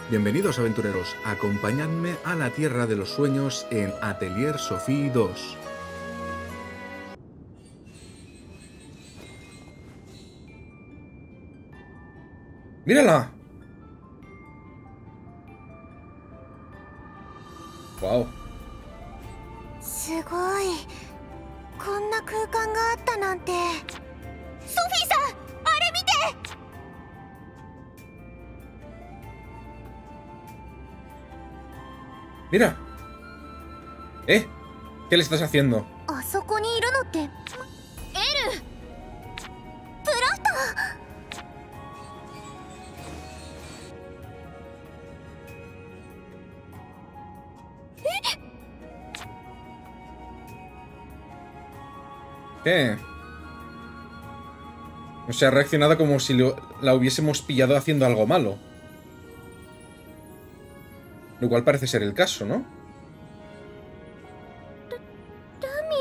Bienvenidos aventureros, acompañadme a la Tierra de los Sueños en Atelier Sophie 2. ¡Mírala! ¡Wow! すごい。こんな空間があったなんて。ソフィーさん、あれ見て。 ¡Mira! ¿Eh? ¿Qué le estás haciendo? あそこにいるのってエル。プラフター。 ¿Qué? O sea, ha reaccionado como si la hubiésemos pillado haciendo algo malo. Lo cual parece ser el caso, ¿no? ラミ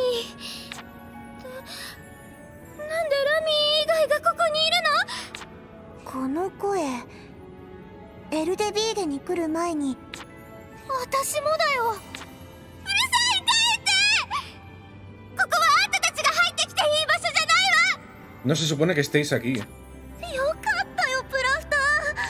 ー。なんでラミー以外がここにいるの？この声、エルデビーゲに来る前に。私もだよ。うるさい、帰って。ここはあんたたちが入ってきていい場所じゃないわ。 No se supone que estéis aquí. よかったよ、プラフタ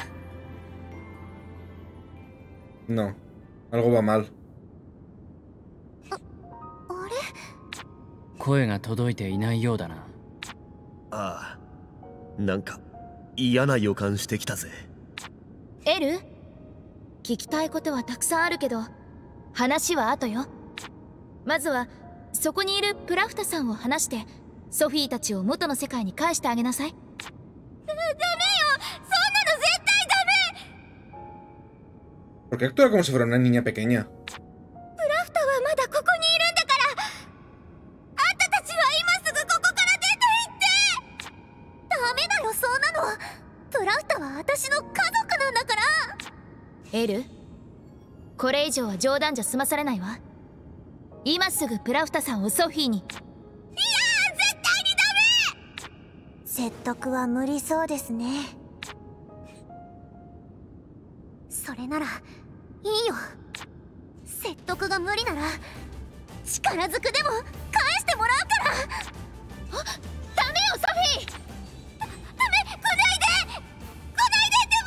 ー。 No. Algo va mal. あれ？ 声が届いていないようだな。 ああ、なんか嫌な予感してきたぜ。 エル？聞きたいことはたくさんあるけど、話は後よ。まずはそこにいるプラフタさんを話してソフィーたちを元の世界に返してあげなさい。ダメよ、そんなの絶対ダメ。 ¿Por qué actúa como si fuera una niña pequeña? プラフタはまだここにいるんだから、あんたたちは今すぐここから出て行って。ダメだよ、そんなの。プラフタは私の家族なんだから。エル、これ以上は冗談じゃ済まされないわ。今すぐプラフタさんをソフィーに。いやー、絶対にダメ。説得は無理そうですね。それならいいよ。説得が無理なら力ずくでも返してもらうから。あ、ダメよソフィー。ダメ、来ないで、来ないでってば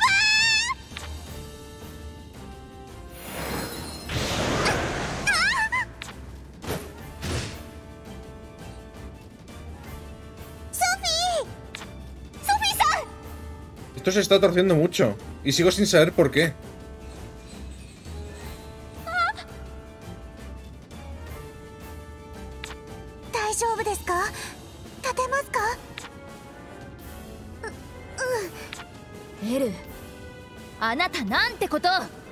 ー。ソフィーさん。 Esto se está torciendo mucho. Y sigo sin saber por qué. 大丈夫ですか？立てますか？エル、あなたなんてこと。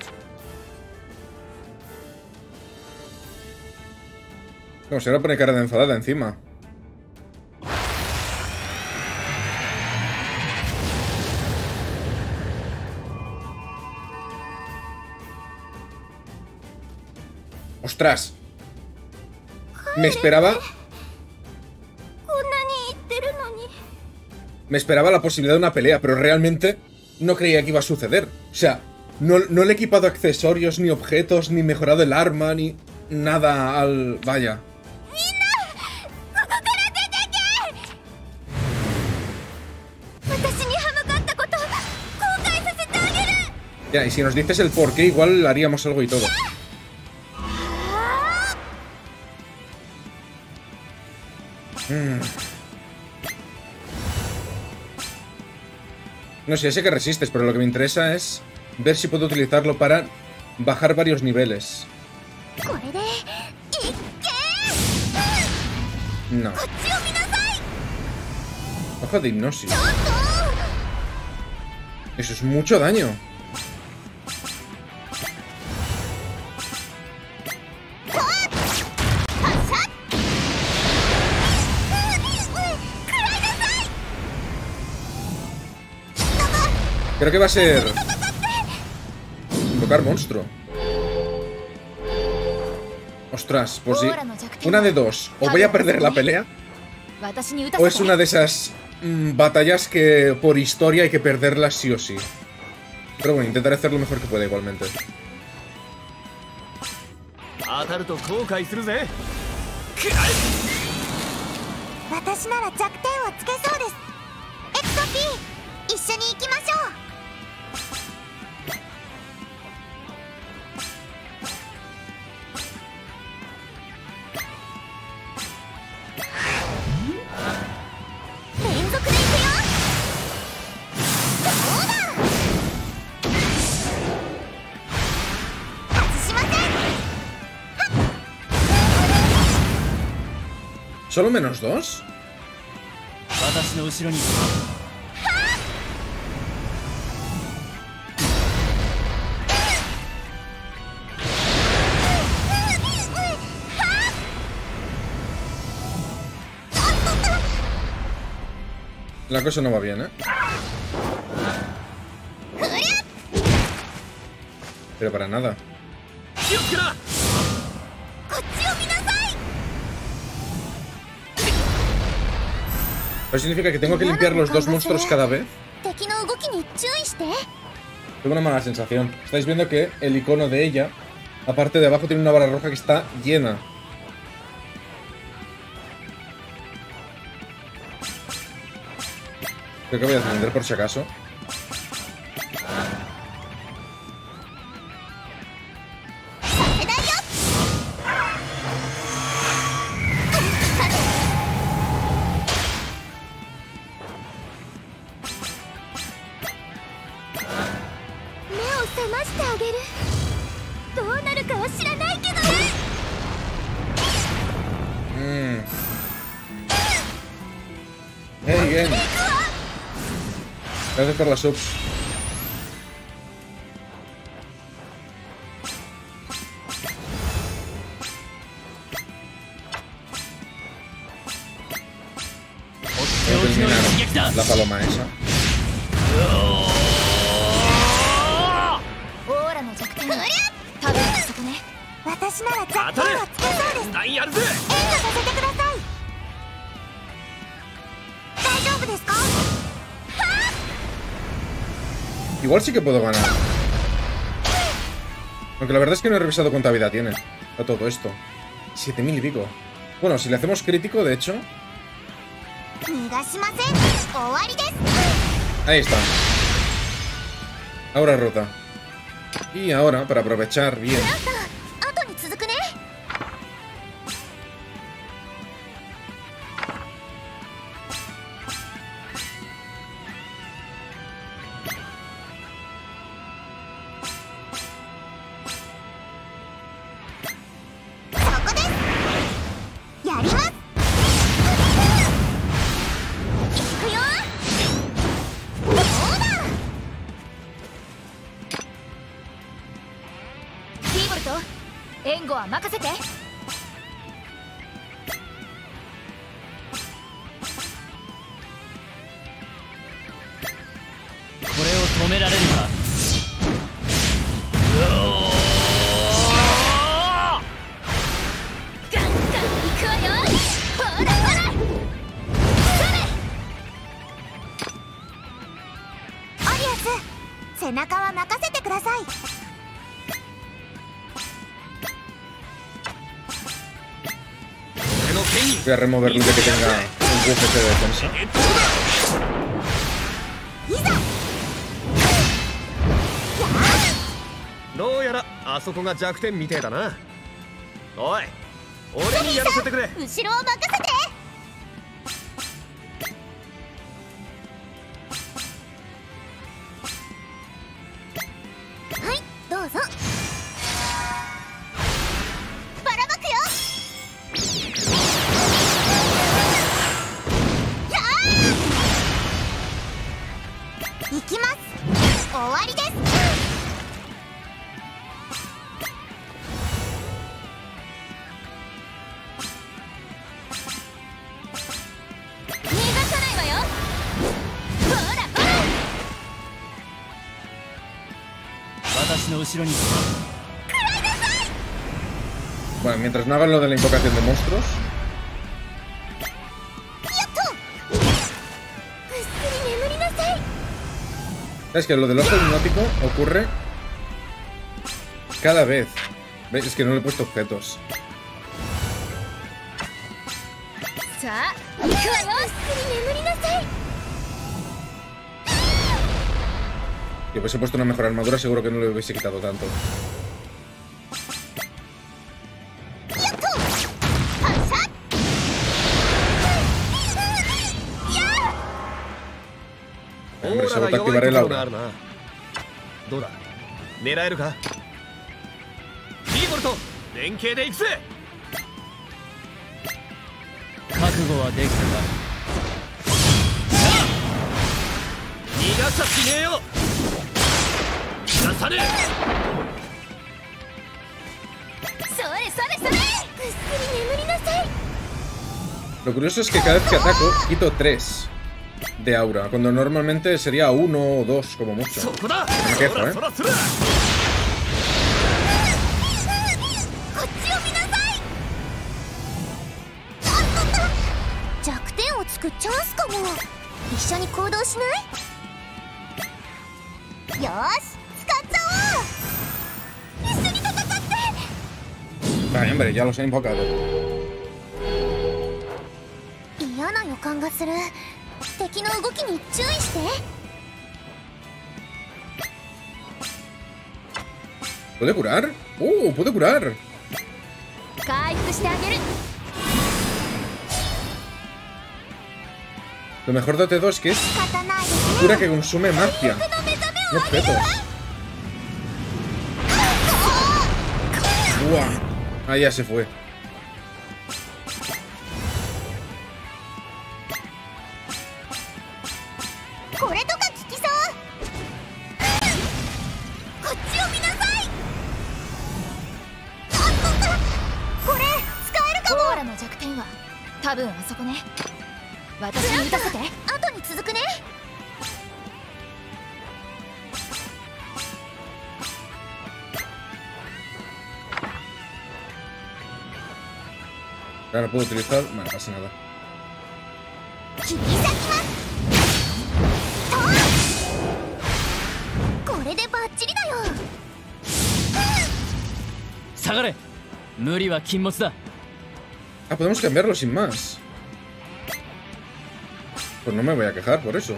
Como si ahora pone cara de enfadada encima. ¡Ostras! Me esperaba... Me esperaba la posibilidad de una pelea, pero realmente no creía que iba a suceder. O sea, no le he equipado accesorios, ni objetos, ni mejorado el arma, ni nada al... Vaya. Ya, y si nos dices el porqué, igual haríamos algo y todo. No sé, sé que resistes, pero lo que me interesa es ver si puedo utilizarlo para bajar varios niveles. No. Hoja de hipnosis. Eso es mucho daño. Creo que va a ser... Invocar monstruo. Ostras, pues sí. Una de dos. O voy a perder la pelea, o es una de esas batallas que por historia hay que perderlas sí o sí. Pero bueno, intentaré hacer lo mejor que pueda igualmente. 当たると後悔するぜ。 私なら弱点をつけそうです。エクソ P、 一緒に行きましょう。連続で行くよ。どうだ。外しません。 ¿Solo menos 2? 私の後ろに。 La cosa no va bien, ¿eh? Pero para nada. 気をつけな。 こっちを見なさい。 ¿Eso significa que tengo que limpiar los 2 monstruos cada vez? 敵の動きに注意して。 Tengo una mala sensación. Estáis viendo que el icono de ella, aparte de abajo, tiene una barra roja que está llena. Creo que voy a defender por si acaso. Hey, bien. Gracias por la sub. Voy a terminar la paloma esa. オーラの弱点は多分そこね。私なら弱点をつけそうです。 何やるぜ。 援護させてください。大丈夫ですか？ Igual sí que puedo ganar. Aunque la verdad es que no he revisado cuánta vida tiene a todo esto. 7000 y pico. Bueno, si le hacemos crítico, de hecho. Ahí está. Ahora rota. Y ahora, para aprovechar bien. Voy a removerlo de que tenga un buff de defensa. どうやらあそこが弱点みてえだな。おい、俺にやらせてくれ。 後ろを任せて。はい、どうぞ。ばらまくよ。行きます。終わりです。 Bueno, mientras no hagan lo de la invocación de monstruos. Es que lo del ojo hipnótico ocurre cada vez. ¿Ves? Es que no le he puesto objetos. Si hubiese puesto una mejor armadura, seguro que no le hubiese quitado tanto. Hombre, solo te activaré el aura. どうだ、狙えるか。リーボルト、連携で行くぜ。 覚悟はできたか。 逃がしちゃしねえよ。逃がさねえ。 それそれそれ、ぐっすり眠りなさい。 Lo curioso es que cada vez que ataco quito 3 de aura, cuando normalmente sería 1 o 2 como mucho. No me quejo, ¿eh? こっちを見なさい。弱点をつくチャンスかも。一緒に行動しない？よーし、使っちゃおう。一緒に戦って。 Vaya, hombre, ya los he invocado. 嫌な予感がする。敵の動きに注意して。 ¿Puede curar? ¡Oh! ¡Puede curar! 回復してあげる。 Lo mejor de T2 es que es 仕方ないですね。 cura que consume magia, 僕の目覚め no をあげる objetos. わ。 ¡Buah! Ah, ya se fue. これとか効きそう。こっちを見なさい。これ使えるかも。オーラの弱点は多分あそこね。私に打たせて。後に続くね。 Ahora puedo utilizar... Bueno, no pasa nada. 切り裂きます。これでバッチリだよ。 下がれ。無理は禁物だ。 Ah, podemos cambiarlo sin más. Pues no me voy a quejar por eso.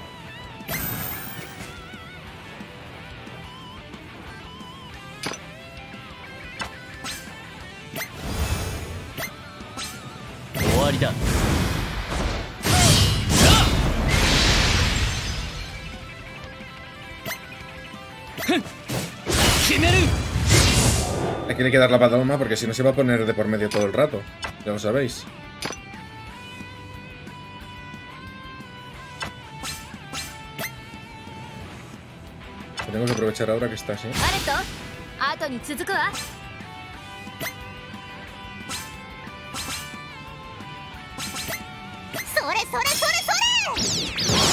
Da. Aquí hay que dar la paloma porque si no se va a poner de por medio todo el rato. Ya lo sabéis. Tengo que aprovechar ahora que está así. 後に続くわ。 それそれそれそれ。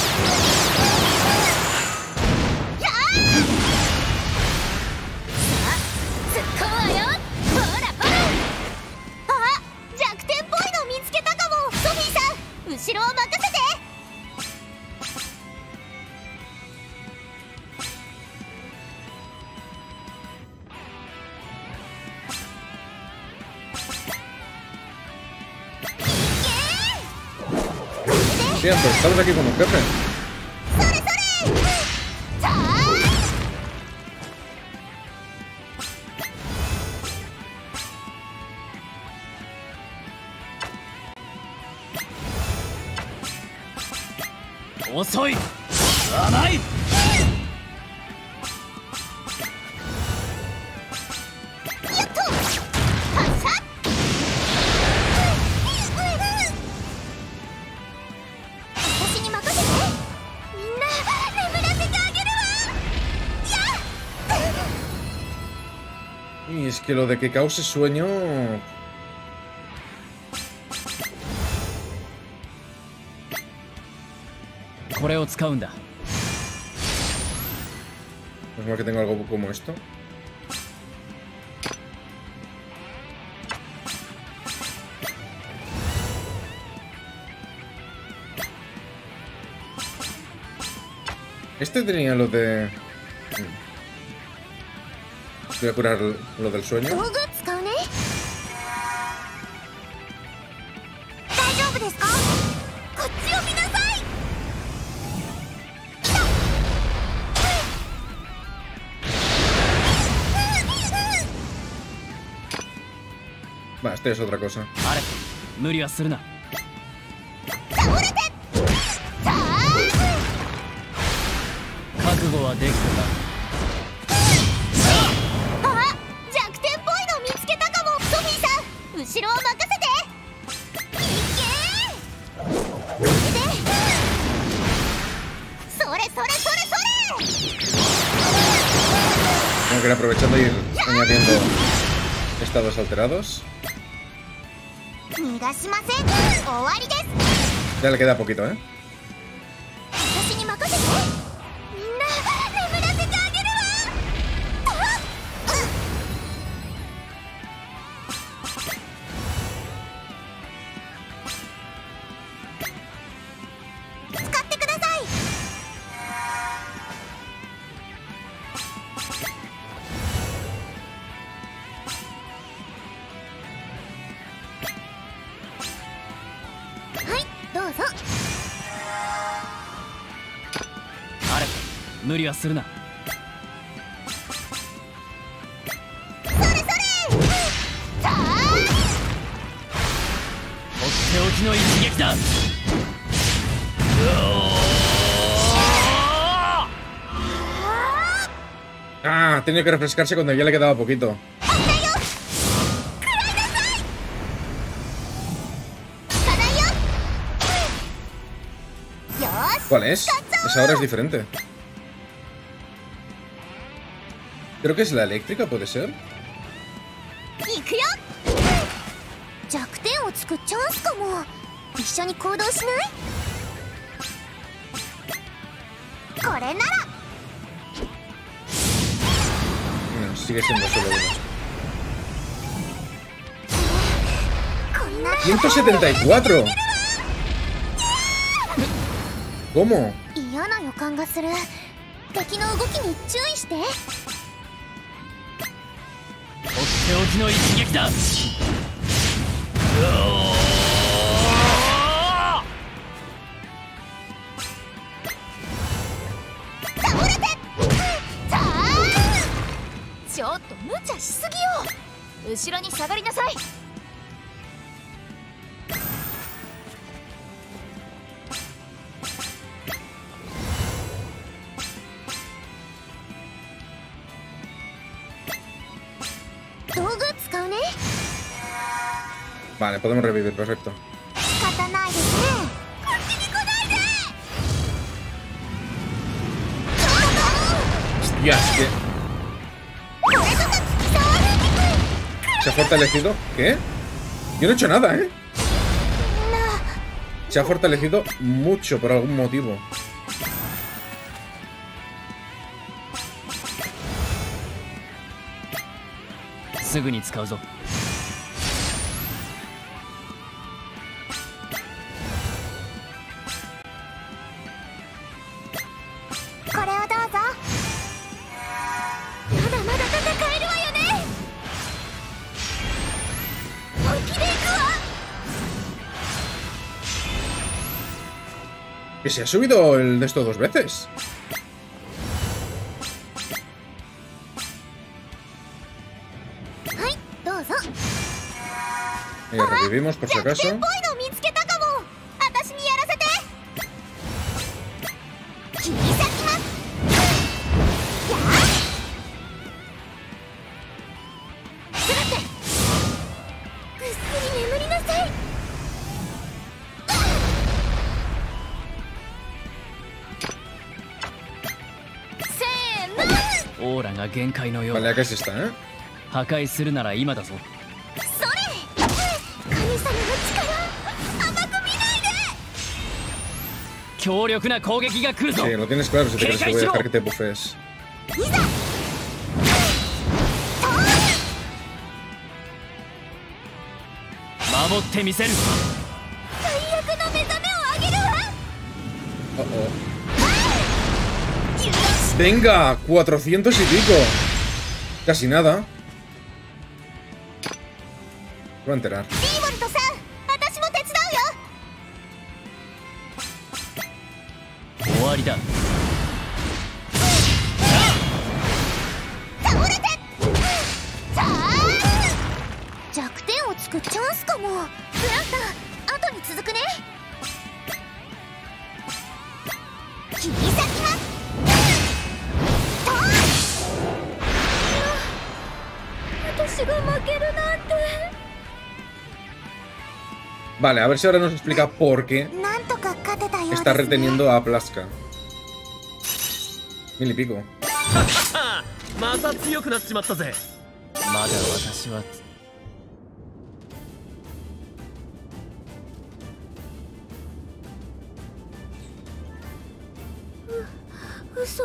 やー。さあ、突っ込むわよ。ほらほら。あ、弱点っぽいの見つけたかも。ソフィーさん、後ろを任せて。 Bien, pues estamos aquí con un jefe. それそれ。さあ。 遅い。甘い。 Y es que lo de que cause sueño... これを使うんだ。 Es mal que tengo algo como esto. Este tenía lo de... Voy a curar lo del sueño. 道具使うね。大丈夫ですか？こっちを見なさい。 Va, esto es otra cosa. あれ無理はするな。 倒れて。さあ。 覚悟はできたか。 あ、弱点っぽいの見つけたかも。ソフィーさん、後ろを任せて。いけー。で、それそれそれそれ。 Tengo que ir aprovechando y ir añadiendo estados alterados. 逃がしません。終わりです。 Ya le queda poquito, ¿eh? 私に任せて。みんな眠らせてあげるわ。使ってください。はい、どうぞ。 あれ無理はするな。 それそれ。さあ。 とっておきの一撃だ。 Ah, tenía que refrescarse cuando ya le quedaba poquito. 危ないよ。食らいなさい。効かないよ。よーし。 ¿Cuál es? Esa ahora es diferente. Creo que es la eléctrica, ¿puede ser? 行くよ。弱点をつくチャンスかも。一緒に行動しない？これなら。 No, sigue siendo solo uno. こんな ¡174! ¿Cómo? 嫌な予感がする。敵の動きに注意して。 とっておきの一撃だ。 倒れて。さあ。ちょっと無茶しすぎよ。後ろに下がりなさい。道具使うね。 Vale, podemos revivir, perfecto. 仕方ないですね。こっちに来ないで。 ¡Hostias! ¿Qué? これぞが効きそう。 ¿Se ha fortalecido? ¿Qué? Yo no he hecho nada, ¿eh? みんな。 Se ha fortalecido mucho por algún motivo. すぐに使うぞ。 これをどうぞ。まだまだ戦えるわよね。本気で行くわ。 Que se ha subido el de esto 2 veces. Revivimos por si acaso. 弱点っぽいの見つけたかも。私にやらせて。切り裂きます。やあ。すべて。ぐっすり眠りなさい。せーの。 オーラが限界のよう Vale, だ。 acá sí está, ¿eh? 破壊するなら今だぞ。 それ。神様の力甘く見ないで。 強力な攻撃が来るぞ。 Sí, lo tienes claro si te crees que voy a dejar que te buffes. いざ。 守ってみせる。 最悪の目覚めをあげるわ。 Oh, oh. Venga, 400 y pico. Casi nada. Voy a enterar. リーボルトさん、私も手伝うよ。 終わりだ。 倒れて。さあ、弱点をつくチャンスかも。ブラスター、後に続くね。切り裂きます。私が負けるなんて。 Vale, a ver si ahora nos explica por qué なんとか勝てたようですね。 está reteniendo a Plaska. 1000 y pico. また強くなっちまったぜ。 まだ私は嘘。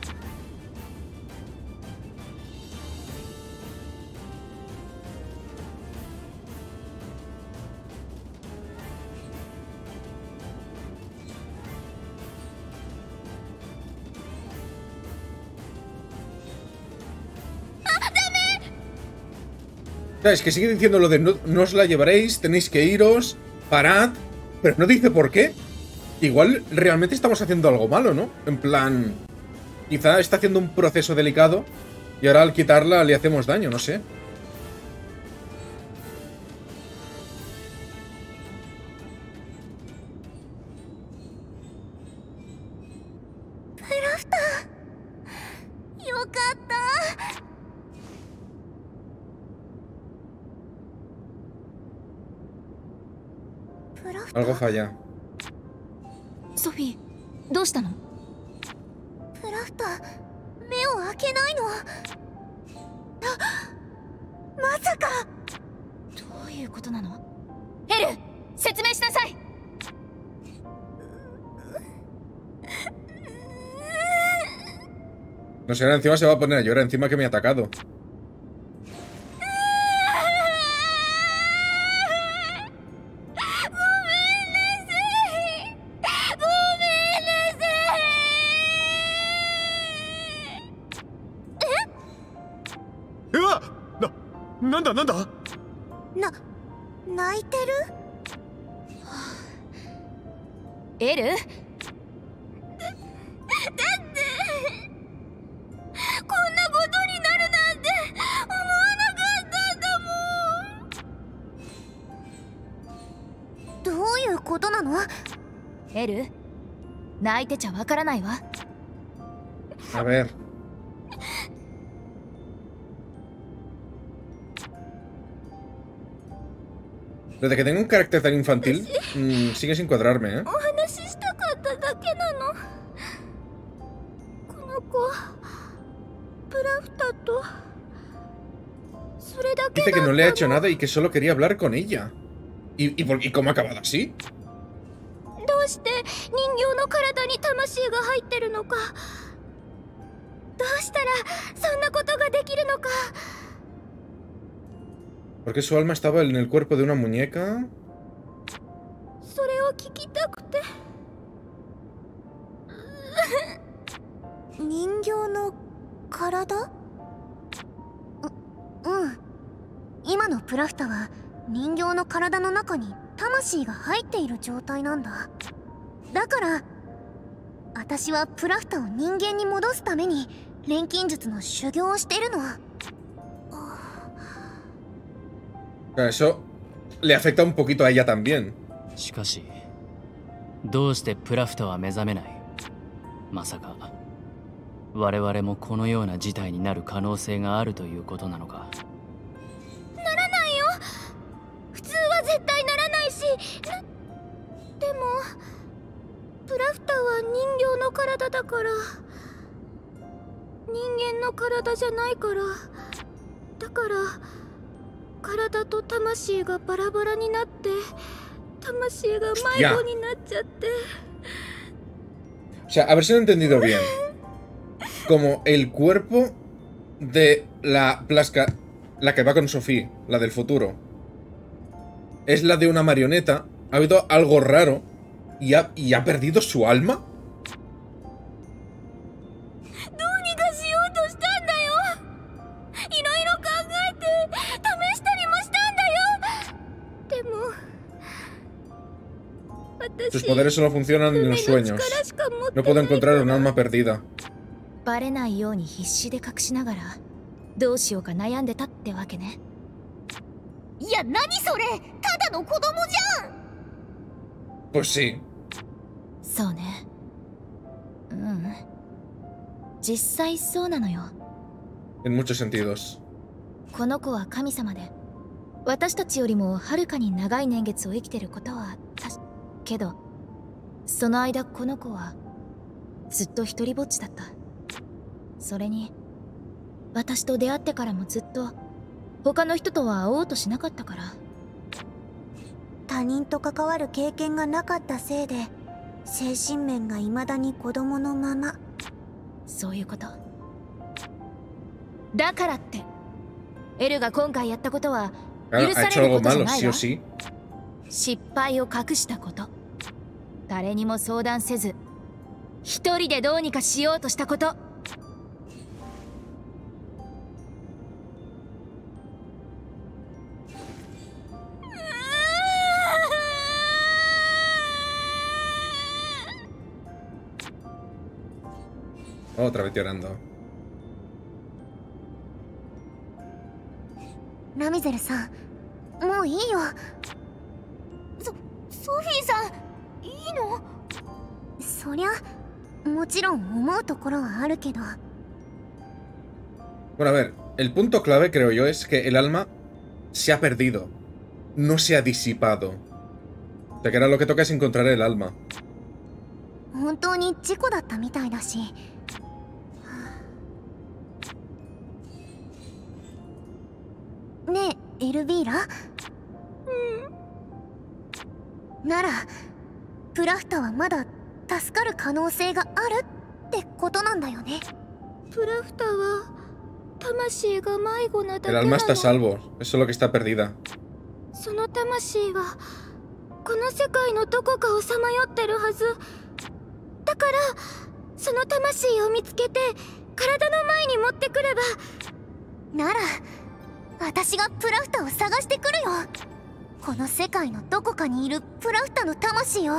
Es que sigue diciendo lo de no os la llevaréis, tenéis que iros, parad, pero no dice por qué. Igual realmente estamos haciendo algo malo, ¿no? En plan, quizá está haciendo un proceso delicado y ahora al quitarla le hacemos daño, no sé. Algo falla. ソフィー、どうしたの？プラフター、目を開けないの。まさか。どういうことなの？エル、説明しなさい。 No sé, ahora encima se va a poner a llorar, encima que me ha atacado. 泣いてる？エル？だってこんなことになるなんて思わなかったんだもん。どういうことなの？エル、泣いてちゃわからないわ。 A ver. Desde que tenga un carácter tan infantil, sigue sin cuadrarme, ¿eh? Dice que no le ha hecho nada y que solo quería hablar con ella. ¿Y cómo ha acabado así? Porque su alma estaba en el cuerpo de una muñeca. Eso le afecta un poquito a ella también. しかし、どうしてプラフタは目覚めない？まさか我々もこのような事態になる可能性があるということなのか？ ならないよ。普通は絶対ならないし。でもプラフタは人形の体だから、人間の体じゃないから、だから体と魂がバラバラになって、魂が迷子になっちゃって。 O sea, a ver si lo he entendido bien. Como el cuerpo de la Plaska, la que va con Sophie, la del futuro, es la de una marioneta, ha habido algo raro y ha perdido su alma. Sus poderes solo funcionan en los sueños. No puedo encontrar un alma perdida. バレないように必死で隠しながらどうしようか悩んでたってわけね。いや、何それ、ただの子供じゃん。 Pues sí. そうね。実際そうなのよ。 En muchos sentidos. この子は神様で、私たちよりもはるかに長い年月を生きてることはけど、その間この子はずっと一人ぼっちだった。それに私と出会ってからもずっと他の人とは会おうとしなかったから。他人と関わる経験がなかったせいで精神面が未だに子供のまま。そういうこと。だからってエルが今回やったことは許されることじゃないわ。失敗を隠したこと、誰にも相談せず一人でどうにかしようとしたこと。 Otra vez llorando. ラミゼルさん、もういいよ。ソフィーさん、いいの？そりゃもちろん思うところはあるけど。 Bueno, a ver, el punto clave creo yo es que el alma se ha perdido, no se ha disipado. O sea que ahora lo que toca es encontrar el alma. 本当に事故だったみたいだし。ねえ、エルビーラ？ならプラフタはまだ助かる可能性があるってことなんだよね。プラフタは魂が迷子なだけなの。 El alma está a salvo, es solo que está perdida. その魂はこの世界のどこかをさまよってるはずだから、その魂を見つけて体の前に持ってくれば。なら私がプラフタを探してくるよ。この世界のどこかにいるプラフタの魂を。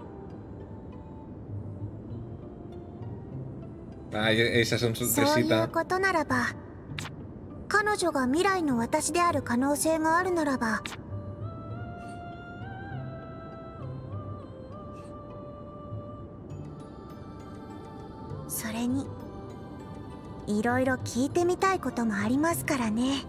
Esa sonrisita. そういうことならば、彼女が未来の私である可能性があるならば、それにいろいろ聞いてみたいこともありますからね。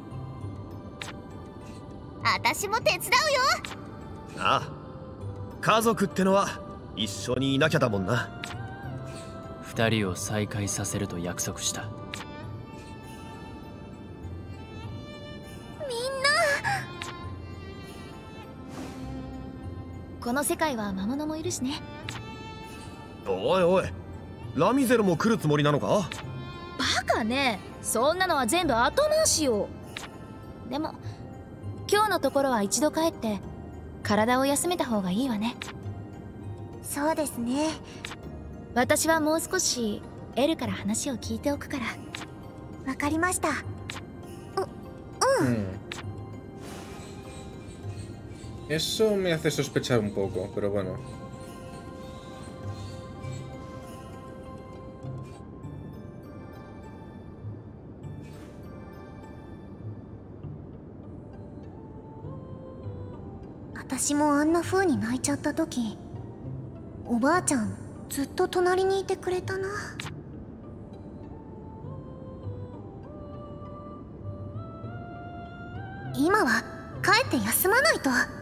私も手伝うよ。 ああ、家族ってのは一緒にいなきゃだもんな。 二人を再会させると約束した。 みんな、この世界は魔物もいるしね。 おいおい、ラミゼルも来るつもりなのか？ バカね、そんなのは全部後回しよ。でも今日のところは一度帰って体を休めた方がいいわね。そうですね。私はもう少しエルから話を聞いておくから。わかりました。 Eso me hace sospechar un poco, pero bueno. 私もあんな風に泣いちゃった時、おばあちゃんずっと隣にいてくれたな。今は帰って休まないと。